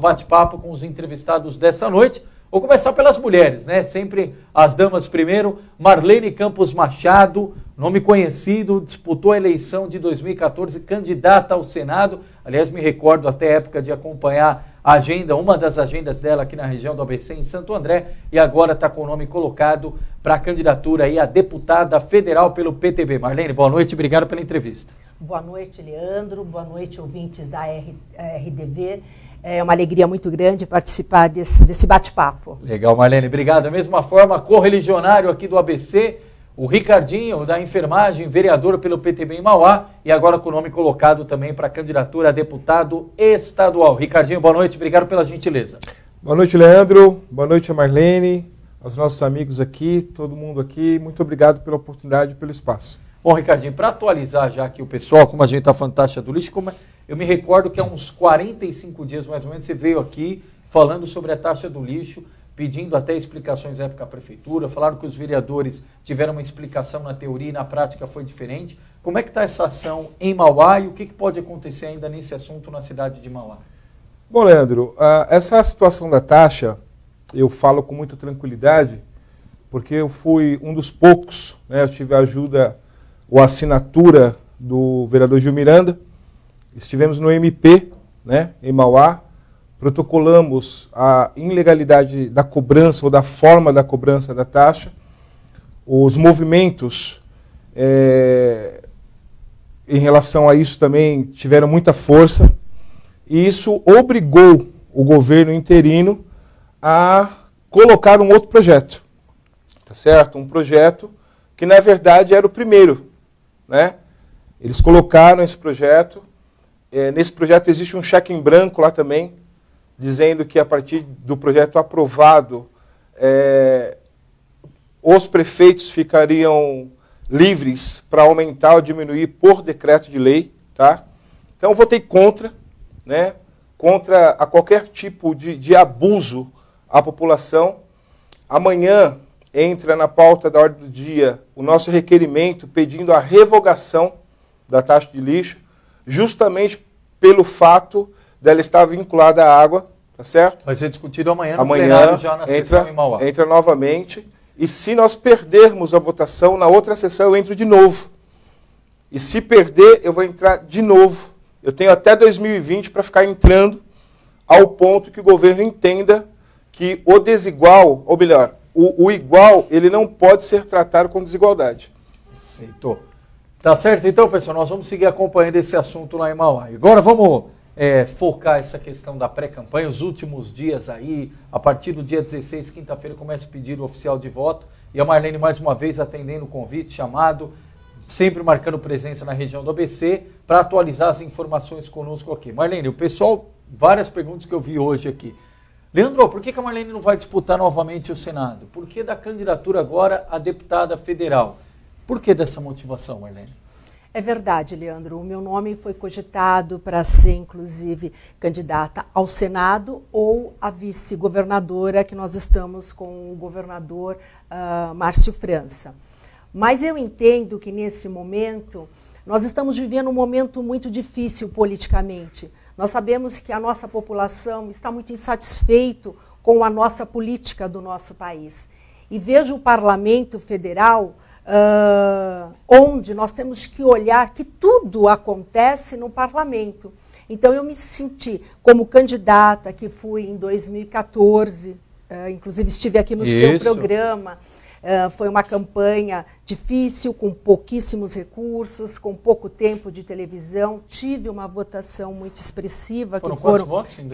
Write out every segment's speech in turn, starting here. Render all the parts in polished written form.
bate-papo com os entrevistados dessa noite. Vou começar pelas mulheres, né? Sempre as damas primeiro. Marlene Campos Machado, nome conhecido, disputou a eleição de 2014, candidata ao Senado. Aliás, me recordo até a época de acompanhar a agenda, uma das agendas dela aqui na região do ABC, em Santo André, e agora está com o nome colocado para a candidatura aí a deputada federal pelo PTB. Marlene, boa noite, obrigado pela entrevista. Boa noite, Leandro, boa noite, ouvintes da RDV. É uma alegria muito grande participar desse bate-papo. Legal, Marlene, obrigado. Da mesma forma, correligionário aqui do ABC, o Ricardinho, da enfermagem, vereador pelo PTB em Mauá, e agora com o nome colocado também para a candidatura a deputado estadual. Ricardinho, boa noite, obrigado pela gentileza. Boa noite, Leandro, boa noite a Marlene, aos nossos amigos aqui, todo mundo aqui, muito obrigado pela oportunidade e pelo espaço. Bom, Ricardinho, para atualizar já aqui o pessoal, como a gente está falando taxa do lixo, eu me recordo que há uns 45 dias mais ou menos você veio aqui falando sobre a taxa do lixo, pedindo até explicações à época à prefeitura, falaram que os vereadores tiveram uma explicação na teoria e na prática foi diferente. Como é que está essa ação em Mauá e o que pode acontecer ainda nesse assunto na cidade de Mauá? Bom, Leandro, essa situação da taxa, eu falo com muita tranquilidade, porque eu fui um dos poucos, né, eu tive a ajuda ou a assinatura do vereador Gil Miranda, estivemos no MP, né, em Mauá, protocolamos a ilegalidade da cobrança ou da forma da cobrança da taxa, os movimentos em relação a isso também tiveram muita força, e isso obrigou o governo interino a colocar um outro projeto, tá certo? Um projeto que na verdade era o primeiro, né? Eles colocaram esse projeto, nesse projeto existe um cheque em branco lá também, dizendo que a partir do projeto aprovado, os prefeitos ficariam livres para aumentar ou diminuir por decreto de lei, tá? Então eu votei contra, né? Contra a qualquer tipo de abuso à população. Amanhã entra na pauta da ordem do dia o nosso requerimento pedindo a revogação da taxa de lixo, justamente pelo fato dela estar vinculada à água, tá certo? Vai ser discutido amanhã no plenário, já na sessão em Mauá. Entra novamente, e se nós perdermos a votação, na outra sessão eu entro de novo. E se perder, eu vou entrar de novo. Eu tenho até 2020 para ficar entrando ao ponto que o governo entenda que o desigual, ou melhor, o igual, ele não pode ser tratado com desigualdade. Perfeito. Tá certo, então, pessoal, nós vamos seguir acompanhando esse assunto lá em Mauá. Agora vamos focar essa questão da pré-campanha, os últimos dias aí, a partir do dia 16, quinta-feira, começa o pedido oficial de voto, e a Marlene, mais uma vez, atendendo o convite, chamado, sempre marcando presença na região do ABC, para atualizar as informações conosco aqui. Marlene, o pessoal, várias perguntas que eu vi hoje aqui. Leandro, por que a Marlene não vai disputar novamente o Senado? Por que da candidatura agora a deputada federal? Por que dessa motivação, Marlene? É verdade, Leandro. O meu nome foi cogitado para ser, inclusive, candidata ao Senado ou a vice-governadora, que nós estamos com o governador Márcio França. Mas eu entendo que, nesse momento, nós estamos vivendo um momento muito difícil politicamente. Nós sabemos que a nossa população está muito insatisfeita com a nossa política do nosso país. E vejo o Parlamento Federal, onde nós temos que olhar que tudo acontece no Parlamento. Então eu me senti como candidata, que fui em 2014, inclusive estive aqui no seu programa. Foi uma campanha difícil, com pouquíssimos recursos, com pouco tempo de televisão. Tive uma votação muito expressiva, que foram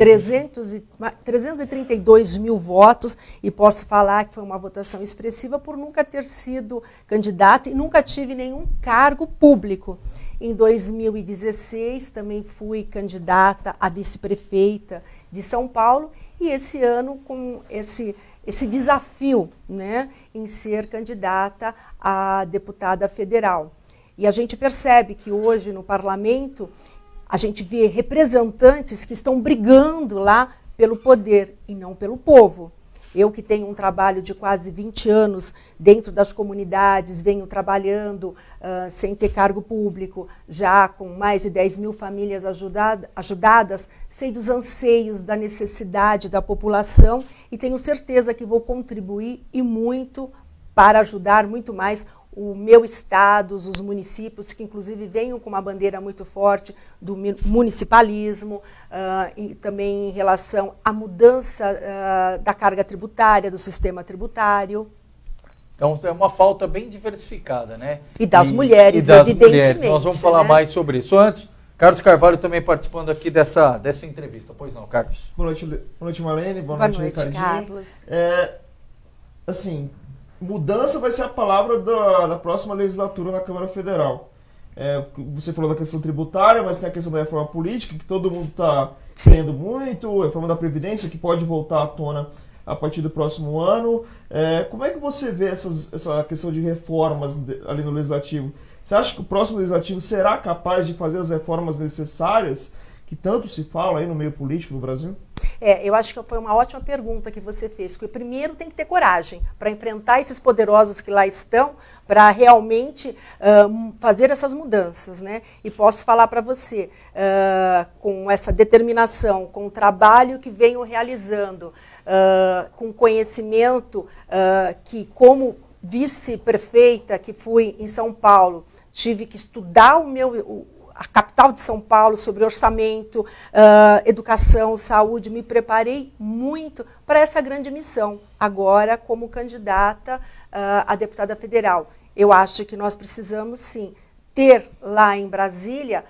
332 mil votos, e posso falar que foi uma votação expressiva por nunca ter sido candidata e nunca tive nenhum cargo público. Em 2016 também fui candidata a vice-prefeita de São Paulo, e esse ano com esse desafio, né, em ser candidata a deputada federal. E a gente percebe que hoje no parlamento a gente vê representantes que estão brigando lá pelo poder e não pelo povo. Eu que tenho um trabalho de quase 20 anos dentro das comunidades, venho trabalhando sem ter cargo público, já com mais de 10 mil famílias ajudadas, sei dos anseios, da necessidade da população e tenho certeza que vou contribuir e muito para ajudar muito mais o meu estado, os municípios, que inclusive venham com uma bandeira muito forte do municipalismo, e também em relação à mudança da carga tributária, do sistema tributário. Então é uma pauta bem diversificada, né? E das mulheres, e das evidentemente. Mulheres. Nós vamos falar mais sobre isso. Antes, Carlos Carvalho também participando aqui dessa entrevista. Pois não, Carlos? Boa noite, Marlene. Boa noite, Ricardinho. Carlos. Assim, mudança vai ser a palavra da próxima legislatura na Câmara Federal. Você falou da questão tributária, mas tem a questão da reforma política, que todo mundo está querendo muito, a reforma da Previdência, que pode voltar à tona a partir do próximo ano. Como é que você vê essa questão de reformas ali no Legislativo? Você acha que o próximo Legislativo será capaz de fazer as reformas necessárias que tanto se fala aí no meio político do Brasil? Eu acho que foi uma ótima pergunta que você fez, porque primeiro tem que ter coragem para enfrentar esses poderosos que lá estão, para realmente fazer essas mudanças, né? E posso falar para você, com essa determinação, com o trabalho que venho realizando, com conhecimento que como vice-prefeita que fui em São Paulo, tive que estudar a capital de São Paulo, sobre orçamento, educação, saúde, me preparei muito para essa grande missão, agora como candidata a deputada federal. Eu acho que nós precisamos, sim, ter lá em Brasília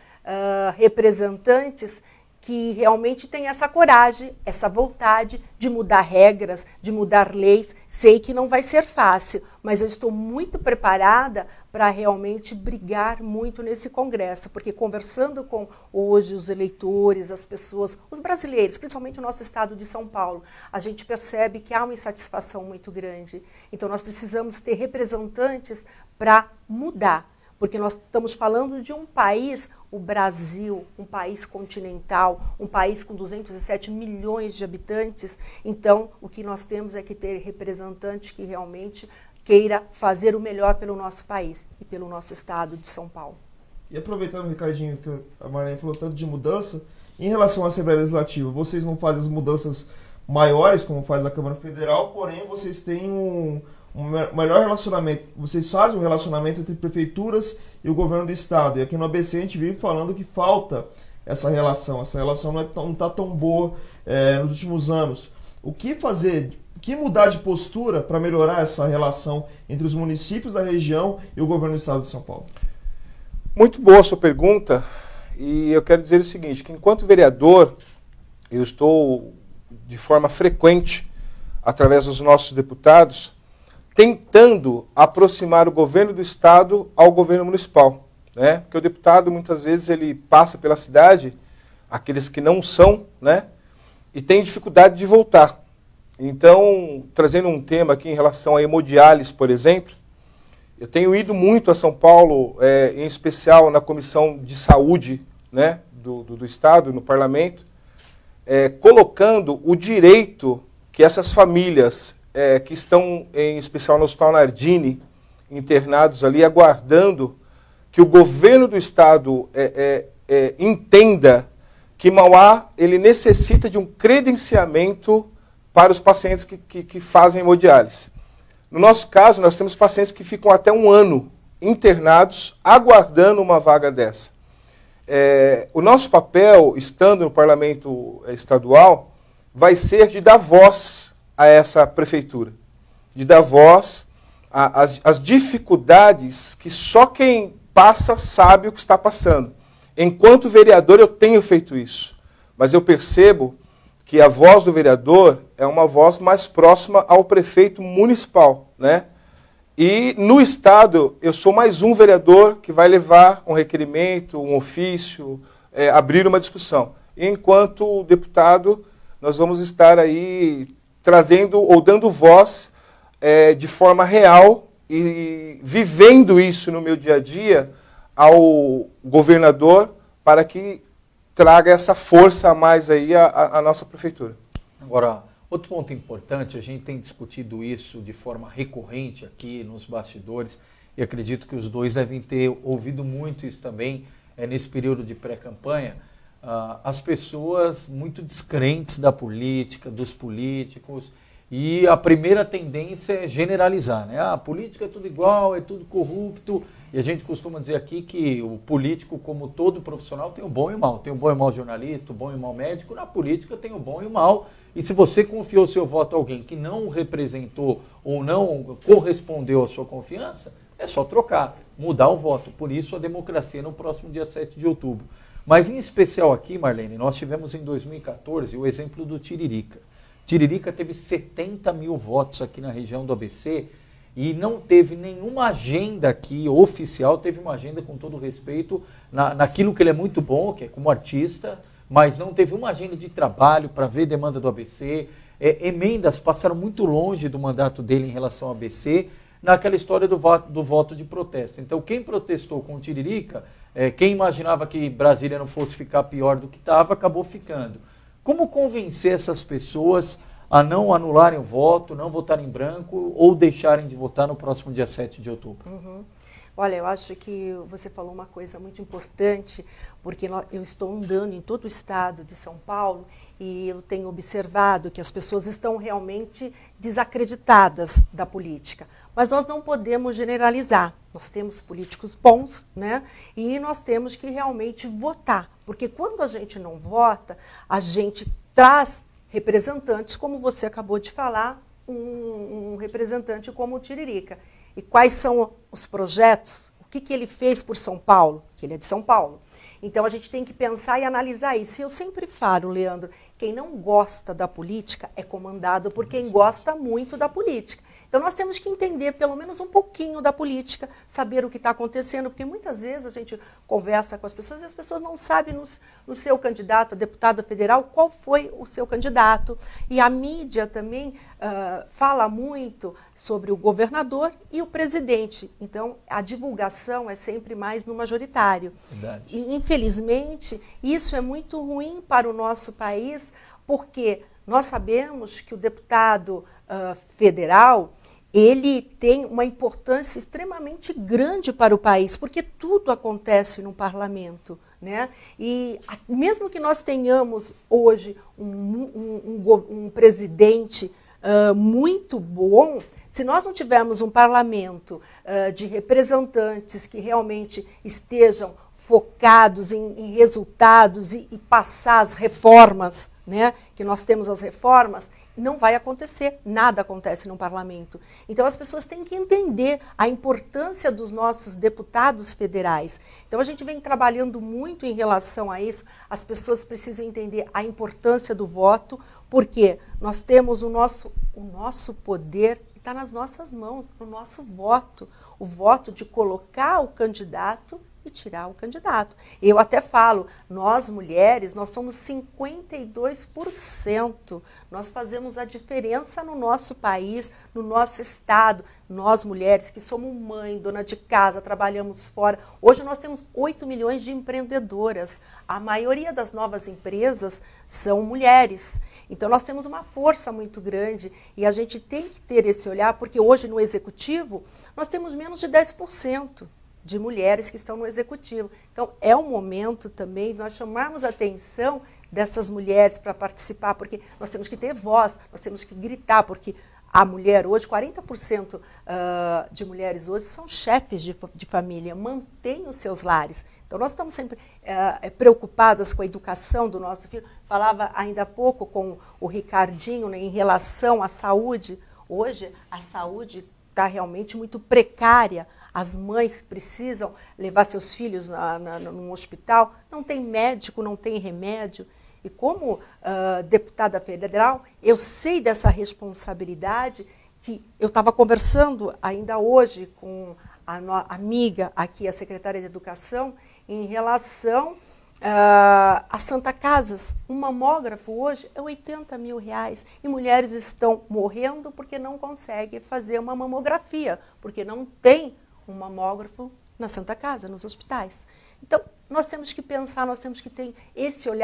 representantes que realmente têm essa coragem, essa vontade de mudar regras, de mudar leis. Sei que não vai ser fácil, mas eu estou muito preparada para realmente brigar muito nesse Congresso, porque conversando com hoje os eleitores, as pessoas, os brasileiros, principalmente o nosso estado de São Paulo, a gente percebe que há uma insatisfação muito grande. Então nós precisamos ter representantes para mudar. Porque nós estamos falando de um país, o Brasil, um país continental, um país com 207 milhões de habitantes. Então, o que nós temos é que ter representante que realmente queira fazer o melhor pelo nosso país e pelo nosso estado de São Paulo. E aproveitando, Ricardinho, que a Marlene falou tanto de mudança, em relação à Assembleia Legislativa, vocês não fazem as mudanças maiores, como faz a Câmara Federal, porém vocês têm um melhor relacionamento, vocês fazem um relacionamento entre prefeituras e o governo do estado, e aqui no ABC a gente vive falando que falta essa relação não está tão boa nos últimos anos. O que fazer, o que mudar de postura para melhorar essa relação entre os municípios da região e o governo do estado de São Paulo? Muito boa a sua pergunta, e eu quero dizer o seguinte, que enquanto vereador, eu estou de forma frequente, através dos nossos deputados, tentando aproximar o governo do estado ao governo municipal, né? Porque o deputado, muitas vezes, ele passa pela cidade, aqueles que não são, né? E tem dificuldade de voltar. Então, trazendo um tema aqui em relação a hemodiálise, por exemplo, eu tenho ido muito a São Paulo, em especial na Comissão de Saúde, né, do Estado, no Parlamento, colocando o direito que essas famílias que estão, em especial no Hospital Nardini, internados ali, aguardando que o governo do Estado entenda que Mauá ele necessita de um credenciamento para os pacientes que fazem hemodiálise. No nosso caso, nós temos pacientes que ficam até 1 ano internados, aguardando uma vaga dessa. O nosso papel, estando no Parlamento Estadual, vai ser de dar voz a essa prefeitura, de dar voz às dificuldades que só quem passa sabe o que está passando. Enquanto vereador, eu tenho feito isso, mas eu percebo que a voz do vereador é uma voz mais próxima ao prefeito municipal, né? E no Estado, eu sou mais um vereador que vai levar um requerimento, um ofício, abrir uma discussão. E enquanto deputado, nós vamos estar aí trazendo ou dando voz de forma real e vivendo isso no meu dia a dia ao governador para que traga essa força a mais aí à nossa prefeitura. Agora, Outro ponto importante, a gente tem discutido isso de forma recorrente aqui nos bastidores, e acredito que os dois devem ter ouvido muito isso também nesse período de pré-campanha, as pessoas muito descrentes da política, dos políticos, e a primeira tendência é generalizar, né? A política é tudo igual, é tudo corrupto, e a gente costuma dizer aqui que o político, como todo profissional, tem o bom e o mal. Tem o bom e o mal jornalista, o bom e o mal médico, na política tem o bom e o mal, e se você confiou seu voto a alguém que não representou ou não correspondeu à sua confiança, é só trocar, mudar o voto. Por isso a democracia no próximo dia 7 de outubro. Mas em especial aqui, Marlene, nós tivemos em 2014 o exemplo do Tiririca. Tiririca teve 70 mil votos aqui na região do ABC e não teve nenhuma agenda aqui oficial, teve uma agenda, com todo respeito, naquilo que ele é muito bom, que é como artista, mas não teve uma agenda de trabalho para ver demanda do ABC. Emendas passaram muito longe do mandato dele em relação ao ABC, naquela história do voto de protesto. Então, quem protestou com o Tiririca, quem imaginava que Brasília não fosse ficar pior do que estava, acabou ficando. Como convencer essas pessoas a não anularem o voto, não votarem em branco ou deixarem de votar no próximo dia 7 de outubro? Olha, eu acho que você falou uma coisa muito importante, porque eu estou andando em todo o estado de São Paulo e eu tenho observado que as pessoas estão realmente desacreditadas da política. Mas nós não podemos generalizar. Nós temos políticos bons, né? E nós temos que realmente votar. Porque quando a gente não vota, a gente traz representantes, como você acabou de falar, um representante como o Tiririca. E quais são os projetos? O que ele fez por São Paulo? Que ele é de São Paulo. Então, a gente tem que pensar e analisar isso. E eu sempre falo, Leandro, quem não gosta da política é comandado por quem gosta muito da política. Então, nós temos que entender pelo menos um pouquinho da política, saber o que está acontecendo, porque muitas vezes a gente conversa com as pessoas e as pessoas não sabem no seu candidato a deputado federal qual foi o seu candidato. E a mídia também fala muito sobre o governador e o presidente. Então, a divulgação é sempre mais no majoritário. Verdade. E, infelizmente, isso é muito ruim para o nosso país, porque nós sabemos que o deputado federal, ele tem uma importância extremamente grande para o país, porque tudo acontece no parlamento, né? E mesmo que nós tenhamos hoje um presidente muito bom, se nós não tivermos um parlamento de representantes que realmente estejam focados em resultados e passar as reformas, né? Que nós temos as reformas, não vai acontecer, nada acontece no parlamento. Então as pessoas têm que entender a importância dos nossos deputados federais. Então a gente vem trabalhando muito em relação a isso, as pessoas precisam entender a importância do voto, porque nós temos o nosso poder, está nas nossas mãos, no nosso voto, o voto de colocar o candidato e tirar o candidato. Eu até falo, nós mulheres, nós somos 52%. Nós fazemos a diferença no nosso país, no nosso estado. Nós mulheres que somos mãe, dona de casa, trabalhamos fora. Hoje nós temos 8 milhões de empreendedoras. A maioria das novas empresas são mulheres. Então nós temos uma força muito grande e a gente tem que ter esse olhar, porque hoje no executivo nós temos menos de 10% de mulheres que estão no executivo. Então, é um momento também de nós chamarmos a atenção dessas mulheres para participar, porque nós temos que ter voz, nós temos que gritar, porque a mulher hoje, 40% de mulheres hoje são chefes de família, mantêm os seus lares. Então, nós estamos sempre preocupadas com a educação do nosso filho. Falava ainda há pouco com o Ricardinho, né, em relação à saúde. Hoje, a saúde está realmente muito precária. As mães precisam levar seus filhos num hospital, não tem médico, não tem remédio. E como deputada federal, eu sei dessa responsabilidade, que eu estava conversando ainda hoje com a amiga aqui, a secretária de Educação, em relação a Santa Casas. Um mamógrafo hoje é R$80 mil e mulheres estão morrendo porque não conseguem fazer uma mamografia, porque não tem um mamógrafo na Santa Casa, nos hospitais. Então, nós temos que pensar, nós temos que ter esse olhar.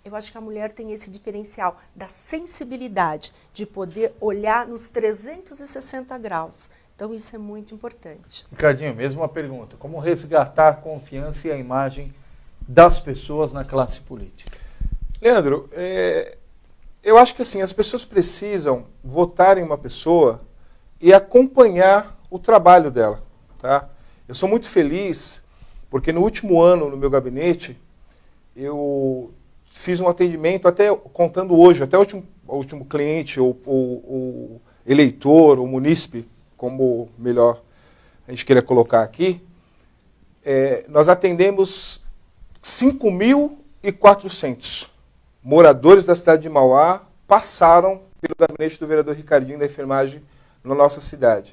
Eu acho que a mulher tem esse diferencial da sensibilidade, de poder olhar nos 360 graus. Então, isso é muito importante. Ricardinho, mesma pergunta. Como resgatar a confiança e a imagem das pessoas na classe política? Leandro, eu acho que assim, as pessoas precisam votar em uma pessoa e acompanhar o trabalho dela. Tá? Eu sou muito feliz porque no último ano, no meu gabinete, eu fiz um atendimento, até contando hoje, até o último cliente, o eleitor, o munícipe, como melhor a gente queira colocar aqui, nós atendemos 5.400 moradores da cidade de Mauá passaram pelo gabinete do vereador Ricardinho da enfermagem na nossa cidade.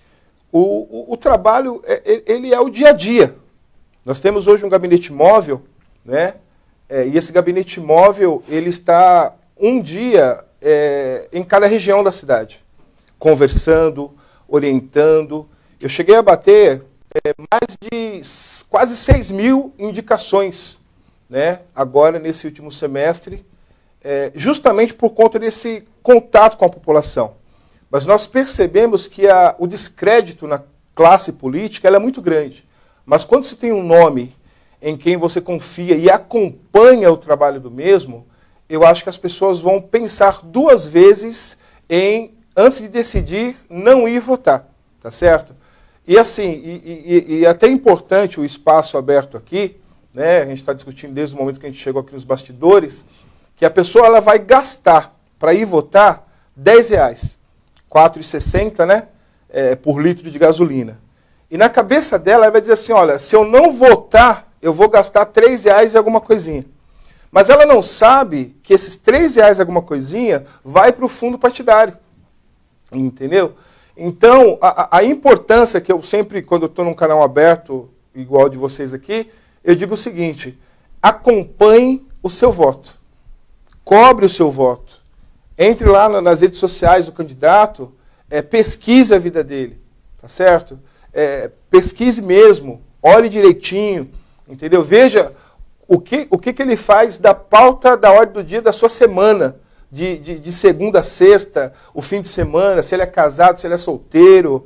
O trabalho, ele é o dia a dia. Nós temos hoje um gabinete móvel, né? E esse gabinete móvel, ele está um dia em cada região da cidade, conversando, orientando. Eu cheguei a bater mais de quase 6.000 indicações, né, agora nesse último semestre, justamente por conta desse contato com a população. Mas nós percebemos que o descrédito na classe política ela é muito grande. Mas quando se tem um nome em quem você confia e acompanha o trabalho do mesmo, eu acho que as pessoas vão pensar duas vezes antes de decidir não ir votar, tá certo? E assim, e até importante o espaço aberto aqui, né? A gente está discutindo desde o momento que a gente chegou aqui nos bastidores, que a pessoa ela vai gastar para ir votar R$10, R$4,60, né? Por litro de gasolina. E na cabeça dela, ela vai dizer assim, olha, se eu não votar, eu vou gastar R$3 e alguma coisinha. Mas ela não sabe que esses R$3 e alguma coisinha vai para o fundo partidário. Entendeu? Então, a importância que eu sempre, quando eu estou num canal aberto, igual de vocês aqui, eu digo o seguinte, acompanhe o seu voto. Cobre o seu voto. Entre lá nas redes sociais do candidato, pesquise a vida dele. Tá certo? Pesquise mesmo, olhe direitinho, entendeu? Veja o que ele faz da pauta da ordem do dia da sua semana, de segunda a sexta, o fim de semana, se ele é casado, se ele é solteiro,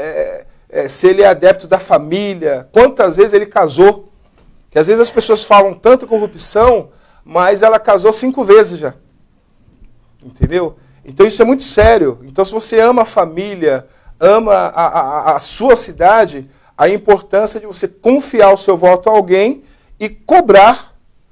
se ele é adepto da família, quantas vezes ele casou. Que às vezes as pessoas falam tanto corrupção, mas ela casou 5 vezes já. Entendeu? Então isso é muito sério. Então se você ama a família, ama a sua cidade, a importância de você confiar o seu voto a alguém e cobrar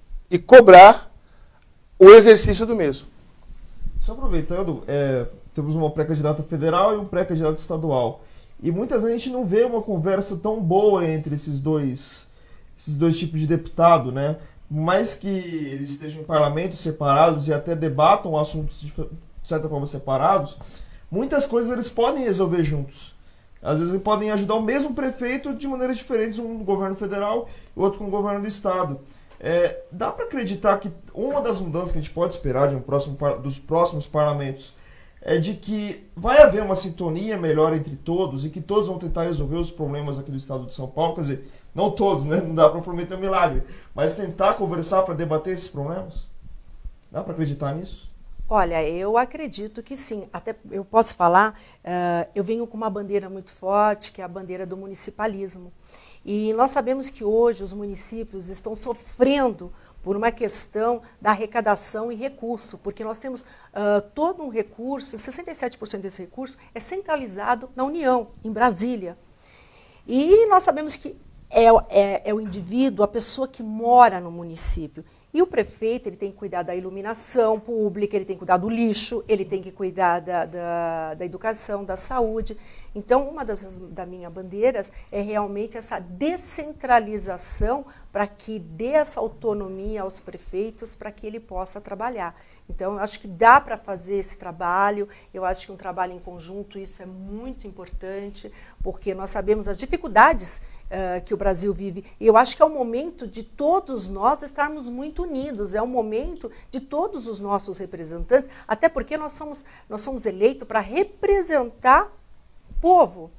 o exercício do mesmo. Só aproveitando, temos uma pré-candidata federal e um pré-candidato estadual. E muitas vezes a gente não vê uma conversa tão boa entre esses dois tipos de deputado, né? Por mais que eles estejam em parlamentos separados e até debatam assuntos de certa forma separados, muitas coisas eles podem resolver juntos. Às vezes eles podem ajudar o mesmo prefeito de maneiras diferentes, um no governo federal e outro com o governo do estado. Dá para acreditar que uma das mudanças que a gente pode esperar dos próximos parlamentos é de que vai haver uma sintonia melhor entre todos e que todos vão tentar resolver os problemas aqui do estado de São Paulo? Quer dizer, não todos, né? Não dá para prometer um milagre, mas tentar conversar para debater esses problemas? Dá para acreditar nisso? Olha, eu acredito que sim. Até eu posso falar, eu venho com uma bandeira muito forte, que é a bandeira do municipalismo. E nós sabemos que hoje os municípios estão sofrendo por uma questão da arrecadação e recurso, porque nós temos todo um recurso, 67% desse recurso é centralizado na União, em Brasília. E nós sabemos que é o indivíduo, a pessoa que mora no município. E o prefeito ele tem que cuidar da iluminação pública, ele tem que cuidar do lixo, ele tem que cuidar da educação, da saúde. Então, uma das minhas bandeiras é realmente essa descentralização para que dê essa autonomia aos prefeitos para que ele possa trabalhar. Então, eu acho que dá para fazer esse trabalho, eu acho que um trabalho em conjunto, isso é muito importante, porque nós sabemos as dificuldades que o Brasil vive. E eu acho que é o momento de todos nós estarmos muito unidos, é o momento de todos os nossos representantes, até porque nós somos eleitos para representar o povo.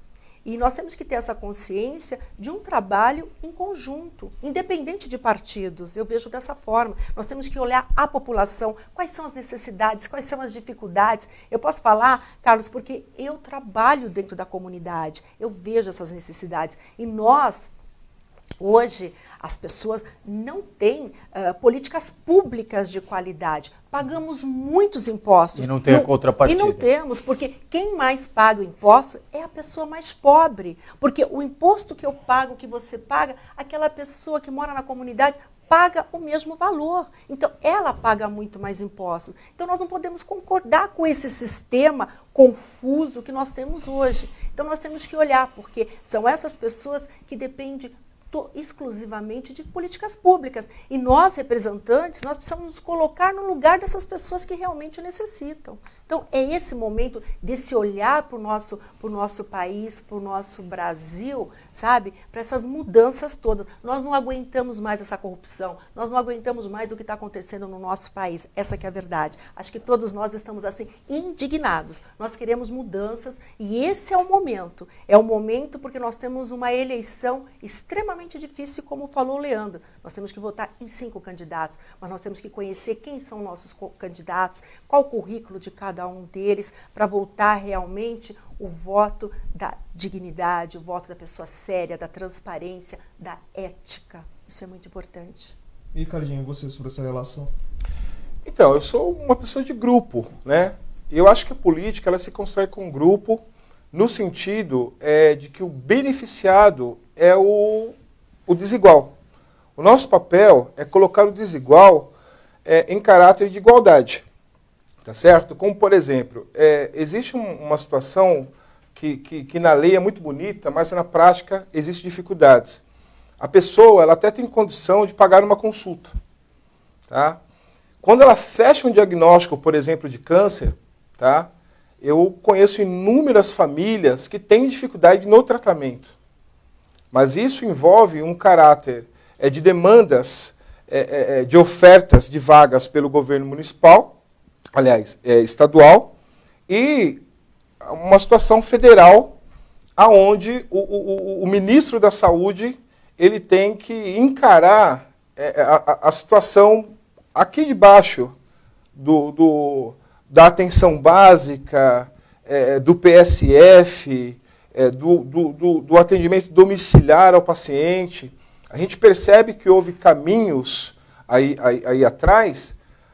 E nós temos que ter essa consciência de um trabalho em conjunto, independente de partidos. Eu vejo dessa forma. Nós temos que olhar a população, quais são as necessidades, quais são as dificuldades. Eu posso falar, Carlos, porque eu trabalho dentro da comunidade, eu vejo essas necessidades. E nós, hoje, as pessoas não têm políticas públicas de qualidade. Pagamos muitos impostos. E não tem a contrapartida. E não temos, porque quem mais paga o imposto é a pessoa mais pobre. Porque o imposto que eu pago, que você paga, aquela pessoa que mora na comunidade paga o mesmo valor. Então, ela paga muito mais impostos. Então, nós não podemos concordar com esse sistema confuso que nós temos hoje. Então, nós temos que olhar, porque são essas pessoas que dependem exclusivamente de políticas públicas. E nós, representantes, nós precisamos nos colocar no lugar dessas pessoas que realmente necessitam. Então, é esse momento desse olhar para o nosso país, para o nosso Brasil, sabe? Para essas mudanças todas. Nós não aguentamos mais essa corrupção, nós não aguentamos mais o que está acontecendo no nosso país. Essa que é a verdade. Acho que todos nós estamos, assim, indignados. Nós queremos mudanças e esse é o momento. É o momento porque nós temos uma eleição extremamente difícil, como falou o Leandro. Nós temos que votar em 5 candidatos, mas nós temos que conhecer quem são nossos candidatos, qual o currículo de cada um deles, para voltar realmente o voto da dignidade, o voto da pessoa séria, da transparência, da ética. Isso é muito importante. E, Ricardinho, você sobre essa relação? Então, eu sou uma pessoa de grupo, né? Eu acho que a política ela se constrói com um grupo no sentido de que o beneficiado é o desigual. O nosso papel é colocar o desigual em caráter de igualdade. Tá certo? Como, por exemplo, existe uma situação que na lei é muito bonita, mas na prática existem dificuldades. A pessoa ela até tem condição de pagar uma consulta. Tá? Quando ela fecha um diagnóstico, por exemplo, de câncer, tá? Eu conheço inúmeras famílias que têm dificuldade no tratamento. Mas isso envolve um caráter de demandas, de ofertas de vagas pelo governo municipal, aliás, estadual, e uma situação federal, aonde o ministro da Saúde ele tem que encarar a situação aqui debaixo da atenção básica, do PSF, do atendimento domiciliar ao paciente. A gente percebe que houve caminhos aí atrás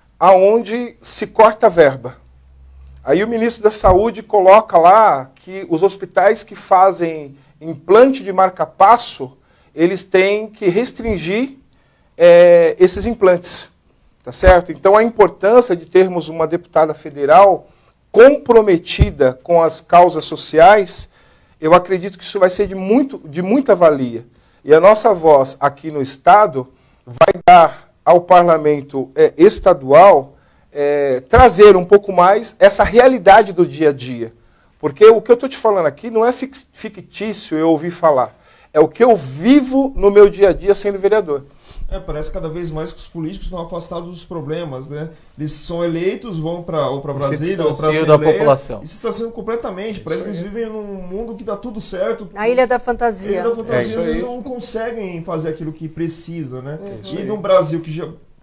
aonde se corta a verba. Aí o ministro da Saúde coloca lá que os hospitais que fazem implante de marca-passo, eles têm que restringir esses implantes. Tá certo? Então a importância de termos uma deputada federal comprometida com as causas sociais, eu acredito que isso vai ser de muita valia. E a nossa voz aqui no Estado vai dar ao parlamento estadual trazer um pouco mais essa realidade do dia a dia. Porque o que eu estou te falando aqui não é fictício eu ouvir falar. É o que eu vivo no meu dia a dia sendo vereador. Parece cada vez mais que os políticos estão afastados dos problemas, né? Eles são eleitos, vão para Brasília ou para a Assembleia da população. E se distanciam completamente. Parece que eles vivem num mundo que está tudo certo. Na Ilha da Fantasia. Na Ilha da Fantasia, eles não conseguem fazer aquilo que precisa, né? E num Brasil que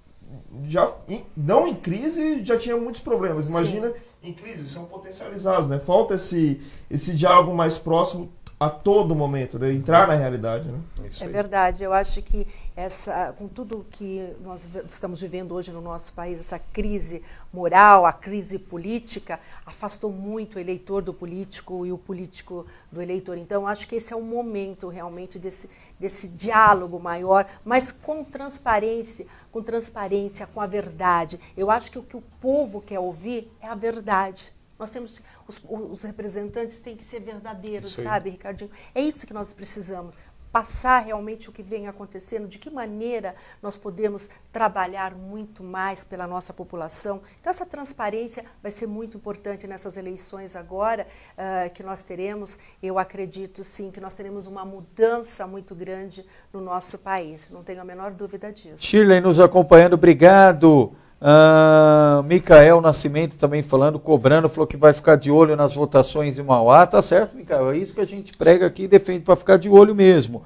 já não em crise, já tinha muitos problemas. Imagina, sim, em crise, são potencializados, né? Falta esse diálogo mais próximo a todo momento, né? Entrar na realidade, né? É verdade. Eu acho que com tudo que nós estamos vivendo hoje no nosso país, essa crise moral, a crise política, afastou muito o eleitor do político e o político do eleitor. Então, acho que esse é o momento realmente desse diálogo maior, mas com transparência, com a verdade. Eu acho que o que o povo quer ouvir é a verdade. Nós temos, os representantes têm que ser verdadeiros, sabe, Ricardinho? É isso que nós precisamos. Passar realmente o que vem acontecendo, de que maneira nós podemos trabalhar muito mais pela nossa população. Então, essa transparência vai ser muito importante nessas eleições agora que nós teremos. Eu acredito, sim, que nós teremos uma mudança muito grande no nosso país. Não tenho a menor dúvida disso. Shirley nos acompanhando, obrigado. Micael Nascimento também falando, cobrando, falou que vai ficar de olho nas votações em Mauá. Tá certo, Micael, é isso que a gente prega aqui e defende para ficar de olho mesmo.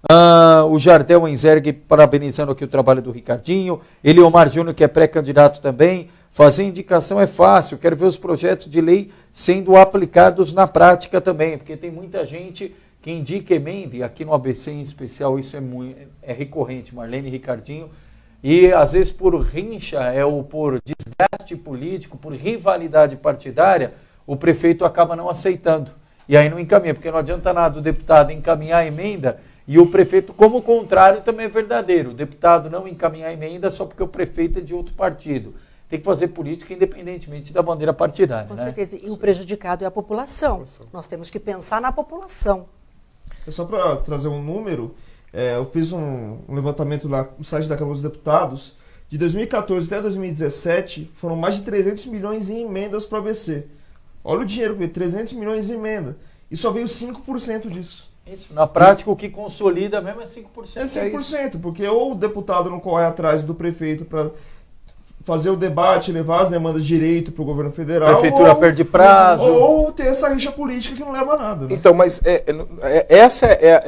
O Jardel Enzerg parabenizando aqui o trabalho do Ricardinho. Eliomar Júnior, que é pré-candidato também. Fazer indicação é fácil, quero ver os projetos de lei sendo aplicados na prática também, porque tem muita gente que indica emenda, e aqui no ABC em especial isso é recorrente, Marlene e Ricardinho, e às vezes por rincha, ou por desgaste político, por rivalidade partidária, o prefeito acaba não aceitando. E aí não encaminha, porque não adianta nada o deputado encaminhar a emenda e o prefeito, como o contrário, também é verdadeiro. O deputado não encaminhar a emenda só porque o prefeito é de outro partido. Tem que fazer política independentemente da bandeira partidária. Com certeza. E o prejudicado é a população. Nós temos que pensar na população. Só para trazer um número, eu fiz um levantamento lá no site da Câmara dos Deputados. De 2014 até 2017, foram mais de 300 milhões em emendas para o ABC. Olha o dinheiro, 300 milhões em emenda. E só veio 5% disso. Isso, na prática o que consolida mesmo é 5%. É 5%, porque ou o deputado não corre atrás do prefeito para fazer o debate, levar as demandas direito para o governo federal. A prefeitura perde prazo. Ou ter essa rixa política que não leva a nada. Né? Então, mas essa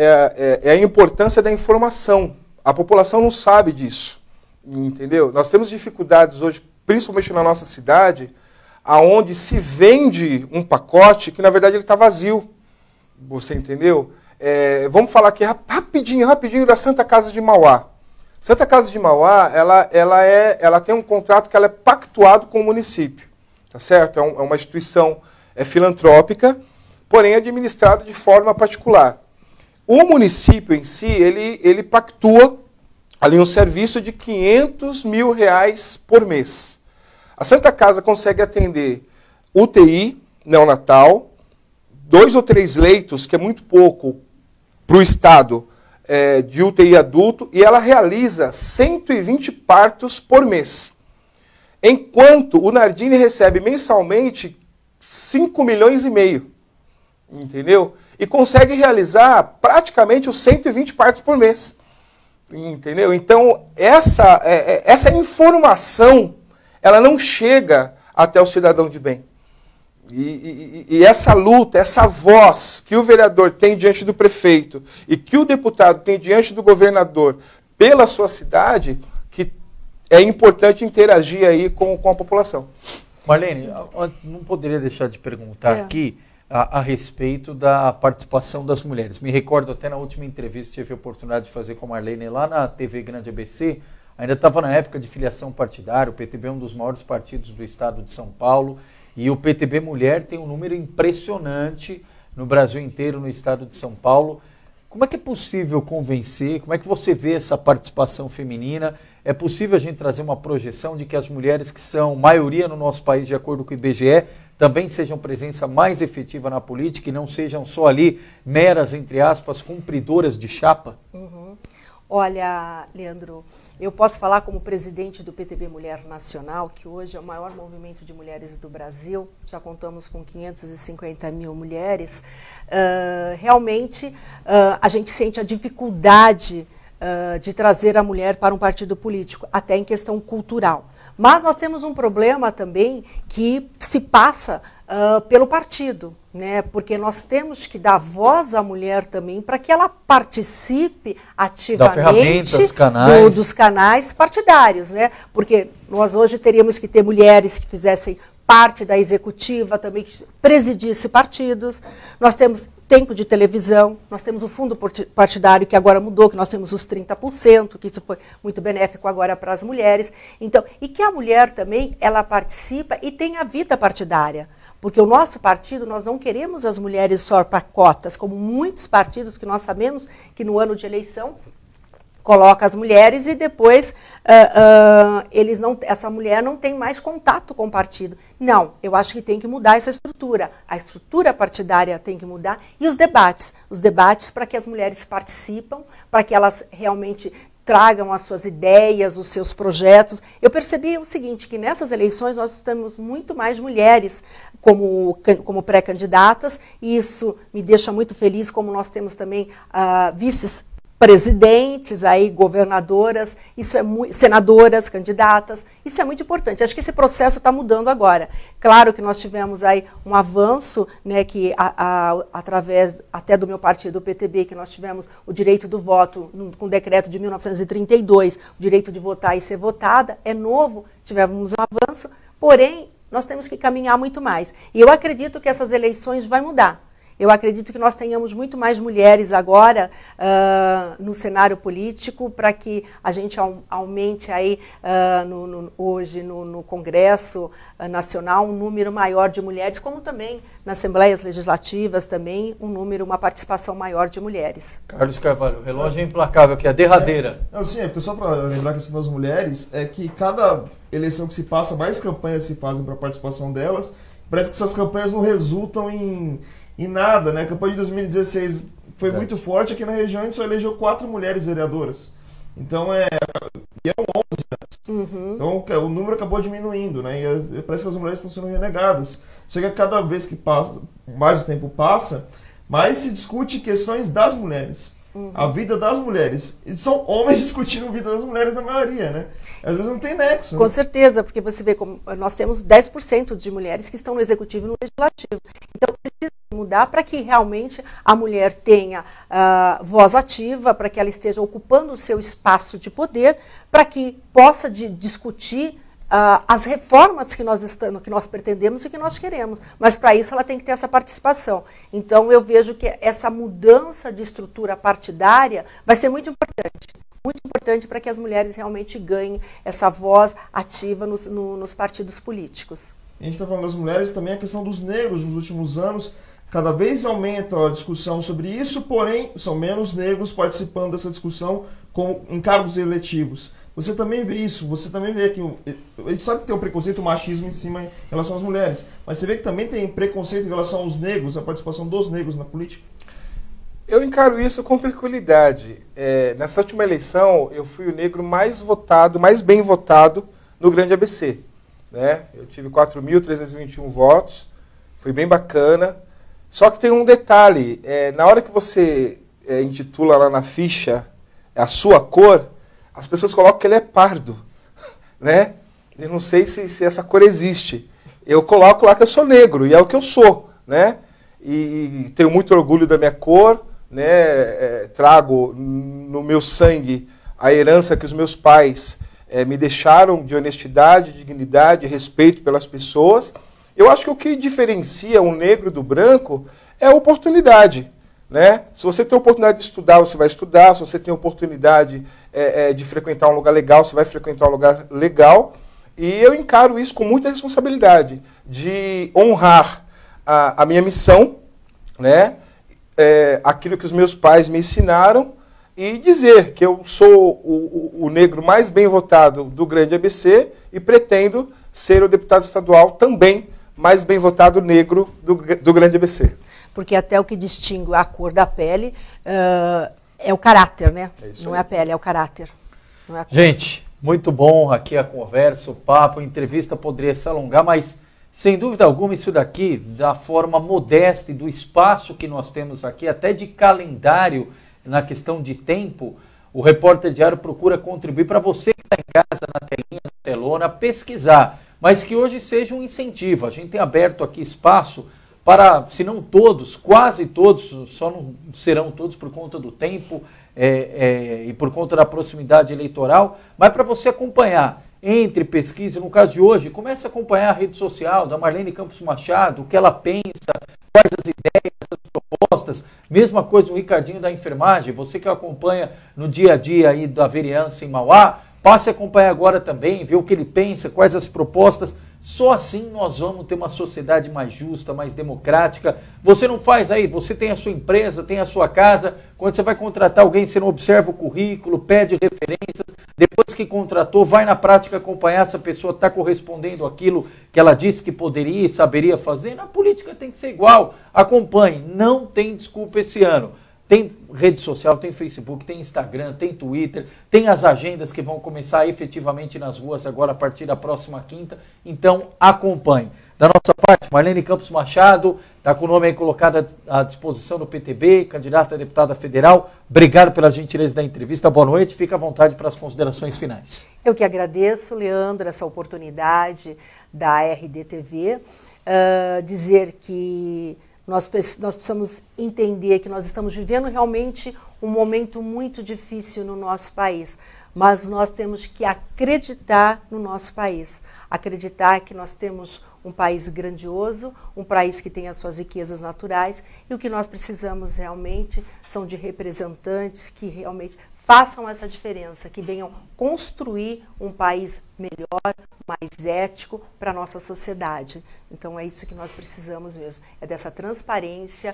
é a importância da informação. A população não sabe disso, entendeu? Nós temos dificuldades hoje, principalmente na nossa cidade, aonde se vende um pacote que, na verdade, ele está vazio. Você entendeu? Vamos falar aqui rapidinho da Santa Casa de Mauá. Santa Casa de Mauá, ela tem um contrato que ela é pactuado com o município, tá certo? É uma instituição filantrópica, porém administrada de forma particular. O município em si, ele pactua ali um serviço de R$500 mil por mês. A Santa Casa consegue atender UTI neonatal, 2 ou 3 leitos, que é muito pouco para o estado, de UTI adulto, e ela realiza 120 partos por mês. Enquanto o Nardini recebe mensalmente 5,5 milhões, entendeu? E consegue realizar praticamente os 120 partos por mês. Entendeu? Então, essa informação, ela não chega até o cidadão de bem. E essa luta, essa voz que o vereador tem diante do prefeito e que o deputado tem diante do governador pela sua cidade, que é importante interagir aí com a população. Marlene, não poderia deixar de perguntar aqui a respeito da participação das mulheres. Me recordo até na última entrevista que tive a oportunidade de fazer com a Marlene lá na TV Grande ABC, ainda estava na época de filiação partidária, o PTB é um dos maiores partidos do estado de São Paulo, e o PTB Mulher tem um número impressionante no Brasil inteiro, no estado de São Paulo. Como é que é possível convencer, como é que você vê essa participação feminina? É possível a gente trazer uma projeção de que as mulheres que são maioria no nosso país, de acordo com o IBGE, também sejam presença mais efetiva na política e não sejam só ali meras, entre aspas, cumpridoras de chapa? Uhum. Olha, Leandro, eu posso falar como presidente do PTB Mulher Nacional, que hoje é o maior movimento de mulheres do Brasil, já contamos com 550 mil mulheres. Realmente, a gente sente a dificuldade de trazer a mulher para um partido político, até em questão cultural. Mas nós temos um problema também que se passa pelo partido, né? Porque nós temos que dar voz à mulher também para que ela participe ativamente dos canais partidários, né? Porque nós hoje teríamos que ter mulheres que fizessem parte da executiva, também que presidisse partidos. Nós temos tempo de televisão, nós temos o fundo partidário que agora mudou, que nós temos os 30%, que isso foi muito benéfico agora para as mulheres. Então, e que a mulher também, ela participa e tem a vida partidária. Porque o nosso partido, nós não queremos as mulheres só para cotas, como muitos partidos que nós sabemos que no ano de eleição coloca as mulheres e depois essa mulher não tem mais contato com o partido. Não, eu acho que tem que mudar essa estrutura. A estrutura partidária tem que mudar e os debates para que as mulheres participam, para que elas realmente tragam as suas ideias, os seus projetos. Eu percebi o seguinte, que nessas eleições nós temos muito mais mulheres como pré-candidatas, e isso me deixa muito feliz, como nós temos também vices presidentes, aí, governadoras, isso é senadoras, candidatas, isso é muito importante. Acho que esse processo está mudando agora. Claro que nós tivemos aí um avanço, né, que através até do meu partido, o PTB, que nós tivemos o direito do voto com o decreto de 1932, o direito de votar e ser votada, é novo, tivemos um avanço, porém, nós temos que caminhar muito mais. E eu acredito que essas eleições vão mudar. Eu acredito que nós tenhamos muito mais mulheres agora no cenário político para que a gente aumente aí hoje no Congresso Nacional um número maior de mulheres, como também nas Assembleias Legislativas também uma participação maior de mulheres. Carlos Carvalho, o relógio é implacável, que é a derradeira. Sim, porque só para lembrar que a questão das mulheres é que cada eleição que se passa, mais campanhas se fazem para a participação delas. Parece que essas campanhas não resultam em nada, né? A campanha de 2016 foi muito forte. Aqui na região a gente só elegeu 4 mulheres vereadoras. Então eram 11 anos. Então o número acabou diminuindo, né? E parece que as mulheres estão sendo renegadas. Só que cada vez que passa, mais o tempo passa, mais se discute questões das mulheres. A vida das mulheres. E são homens discutindo a vida das mulheres na maioria, né? Às vezes não tem nexo. Com né? certeza, porque você vê como nós temos 10% de mulheres que estão no executivo e no legislativo. Então precisa mudar para que realmente a mulher tenha voz ativa, para que ela esteja ocupando o seu espaço de poder, para que possa discutir as reformas que nós pretendemos e que nós queremos, mas para isso ela tem que ter essa participação. Então eu vejo que essa mudança de estrutura partidária vai ser muito importante para que as mulheres realmente ganhem essa voz ativa nos partidos políticos. A gente está falando das mulheres, também a questão dos negros nos últimos anos, cada vez aumenta a discussão sobre isso, porém são menos negros participando dessa discussão em cargos eletivos. Você também vê isso, você também vê que a gente sabe que tem um preconceito, machismo em cima em relação às mulheres, mas você vê que também tem preconceito em relação aos negros, a participação dos negros na política? Eu encaro isso com tranquilidade. Nessa última eleição, eu fui o negro mais votado, mais bem votado no Grande ABC. Né? Eu tive 4.321 votos, foi bem bacana. Só que tem um detalhe, na hora que você intitula lá na ficha a sua cor, as pessoas colocam que ele é pardo, né? Eu não sei se essa cor existe. Eu coloco lá que eu sou negro, e é o que eu sou, né? E tenho muito orgulho da minha cor, né? Trago no meu sangue a herança que os meus pais me deixaram de honestidade, dignidade, respeito pelas pessoas. Eu acho que o que diferencia o negro do branco é a oportunidade. Né? Se você tem a oportunidade de estudar, você vai estudar. Se você tem a oportunidade de frequentar um lugar legal, você vai frequentar um lugar legal. E eu encaro isso com muita responsabilidade, de honrar a minha missão, né? Aquilo que os meus pais me ensinaram, e dizer que eu sou o negro mais bem votado do Grande ABC e pretendo ser o deputado estadual também mais bem votado negro do Grande ABC. Porque até o que distingue a cor da pele é o caráter, né? Não é a pele, é o caráter. Não é a cor. Gente, muito bom aqui a conversa, o papo, a entrevista poderia se alongar, mas sem dúvida alguma isso daqui, da forma modesta e do espaço que nós temos aqui, até de calendário na questão de tempo, o Repórter Diário procura contribuir para você que está em casa, na telinha, na telona, pesquisar, mas que hoje seja um incentivo. A gente tem aberto aqui espaço para, se não todos, quase todos, só não serão todos por conta do tempo e por conta da proximidade eleitoral, mas para você acompanhar, entre pesquisa, no caso de hoje, comece a acompanhar a rede social da Marlene Campos Machado, o que ela pensa, quais as ideias, as propostas, mesma coisa o Ricardinho da enfermagem, você que acompanha no dia a dia aí da vereança em Mauá, passe a acompanhar agora também, ver o que ele pensa, quais as propostas. Só assim nós vamos ter uma sociedade mais justa, mais democrática. Você não faz aí, você tem a sua empresa, tem a sua casa, quando você vai contratar alguém, você não observa o currículo, pede referências, depois que contratou, vai na prática acompanhar se a pessoa está correspondendo àquilo que ela disse que poderia e saberia fazer. Na política tem que ser igual. Acompanhe, não tem desculpa esse ano. Tem rede social, tem Facebook, tem Instagram, tem Twitter, tem as agendas que vão começar efetivamente nas ruas agora a partir da próxima quinta. Então acompanhe. Da nossa parte, Marlene Campos Machado, está com o nome aí colocado à disposição do PTB, candidata a deputada federal. Obrigado pela gentileza da entrevista, boa noite, fica à vontade para as considerações finais. Eu que agradeço, Leandro, essa oportunidade da RDTV, dizer que nós precisamos entender que nós estamos vivendo realmente um momento muito difícil no nosso país, mas nós temos que acreditar no nosso país, acreditar que nós temos um país grandioso, um país que tem as suas riquezas naturais, e o que nós precisamos realmente são de representantes que realmente façam essa diferença, que venham construir um país melhor, mais ético para a nossa sociedade. Então é isso que nós precisamos mesmo, é dessa transparência,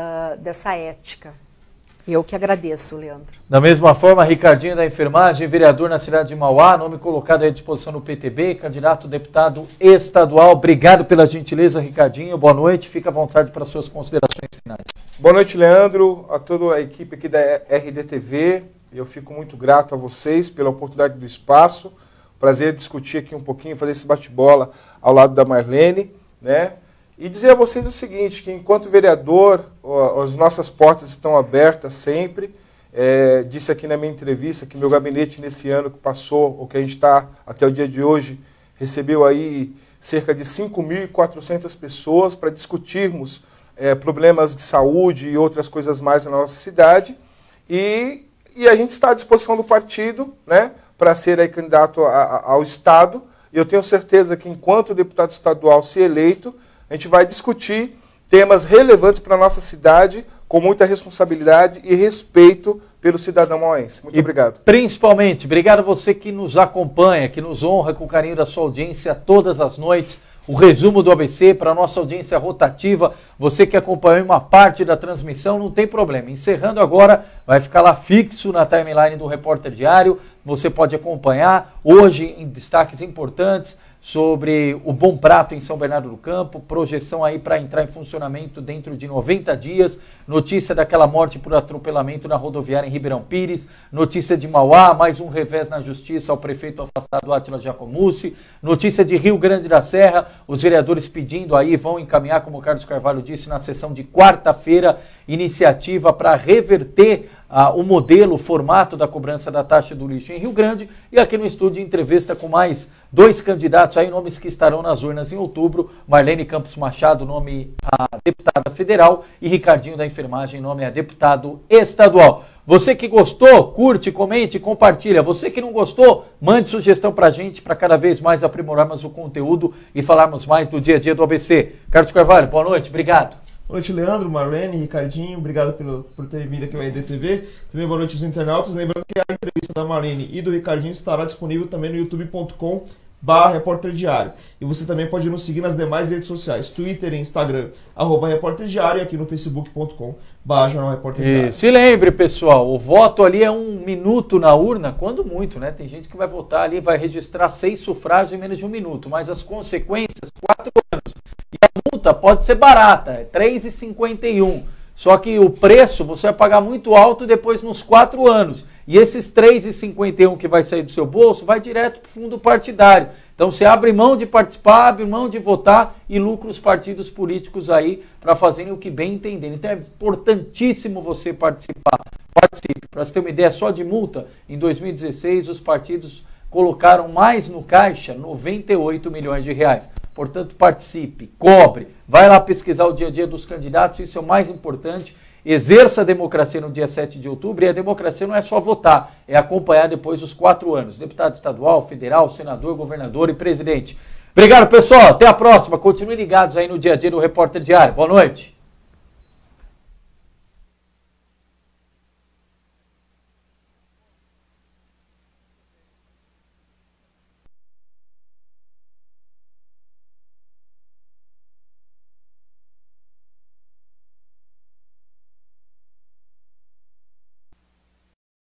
dessa ética. E eu que agradeço, Leandro. Da mesma forma, Ricardinho da Enfermagem, vereador na cidade de Mauá, nome colocado à disposição do PTB, candidato a deputado estadual. Obrigado pela gentileza, Ricardinho. Boa noite, fica à vontade para suas considerações finais. Boa noite, Leandro, a toda a equipe aqui da RDTV. Eu fico muito grato a vocês pela oportunidade do espaço. Prazer discutir aqui um pouquinho, fazer esse bate-bola ao lado da Marlene, né? E dizer a vocês o seguinte, que enquanto vereador, as nossas portas estão abertas sempre. Disse aqui na minha entrevista que meu gabinete nesse ano que passou, ou que a gente está até o dia de hoje, recebeu aí cerca de 5.400 pessoas para discutirmos problemas de saúde e outras coisas mais na nossa cidade. E a gente está à disposição do partido, né, para ser aí candidato ao Estado. E eu tenho certeza que enquanto deputado estadual se eleito, a gente vai discutir temas relevantes para a nossa cidade com muita responsabilidade e respeito pelo cidadão mauense. Muito obrigado. Principalmente, obrigado a você que nos acompanha, que nos honra com o carinho da sua audiência todas as noites. O resumo do ABC para a nossa audiência rotativa. Você que acompanhou uma parte da transmissão, não tem problema. Encerrando agora, vai ficar lá fixo na timeline do Repórter Diário. Você pode acompanhar hoje em destaques importantes sobre o Bom Prato em São Bernardo do Campo, projeção aí para entrar em funcionamento dentro de 90 dias, notícia daquela morte por atropelamento na rodoviária em Ribeirão Pires, notícia de Mauá, mais um revés na justiça ao prefeito afastado Átila Giacomussi, notícia de Rio Grande da Serra, os vereadores pedindo aí, vão encaminhar, como o Carlos Carvalho disse, na sessão de quarta-feira, iniciativa para reverter o modelo, o formato da cobrança da taxa do lixo em Rio Grande. E aqui no estúdio, entrevista com mais 2 candidatos, aí nomes que estarão nas urnas em outubro, Marlene Campos Machado, nome a deputada federal, e Ricardinho da Enfermagem, nome a deputado estadual. Você que gostou, curte, comente, compartilha. Você que não gostou, mande sugestão pra gente, para cada vez mais aprimorarmos o conteúdo e falarmos mais do dia a dia do ABC. Carlos Carvalho, boa noite, obrigado. Boa noite, Leandro, Marlene, Ricardinho, obrigado por terem vindo aqui ao RDTV. Também boa noite aos internautas. Lembrando que a entrevista da Marlene e do Ricardinho estará disponível também no youtube.com/Repórter Diário. E você também pode nos seguir nas demais redes sociais, Twitter e Instagram, @Repórter Diário, e aqui no facebook.com/Jornal Repórter Diário. Se lembre, pessoal, o voto ali é 1 minuto na urna, quando muito, né? Tem gente que vai votar ali, vai registrar 6 sufrágios em menos de 1 minuto, mas as consequências, 4 anos. E a multa pode ser barata, é R$3,51. Só que o preço você vai pagar muito alto depois nos 4 anos. E esses R$3,51 que vai sair do seu bolso vai direto para o fundo partidário. Então você abre mão de participar, abre mão de votar e lucra os partidos políticos aí para fazerem o que bem entenderem. Então é importantíssimo você participar. Participe. Para você ter uma ideia, só de multa, em 2016 os partidos colocaram mais no caixa 98 milhões de reais. Portanto, participe, cobre, vai lá pesquisar o dia a dia dos candidatos, isso é o mais importante. Exerça a democracia no dia 7 de outubro, e a democracia não é só votar, é acompanhar depois os 4 anos. Deputado estadual, federal, senador, governador e presidente. Obrigado, pessoal, até a próxima. Continuem ligados aí no dia a dia do Repórter Diário. Boa noite.